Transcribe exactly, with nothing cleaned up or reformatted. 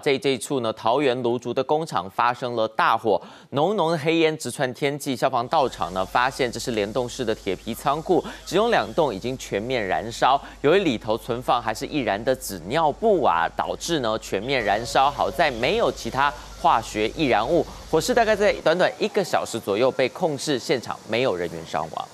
在这一处呢，桃园芦竹的工厂发生了大火，浓浓的黑烟直窜天际。消防到场呢，发现这是联动式的铁皮仓库，其中两栋已经全面燃烧，由于里头存放还是易燃的纸尿布啊，导致呢全面燃烧。好在没有其他化学易燃物，火势大概在短短一个小时左右被控制，现场没有人员伤亡。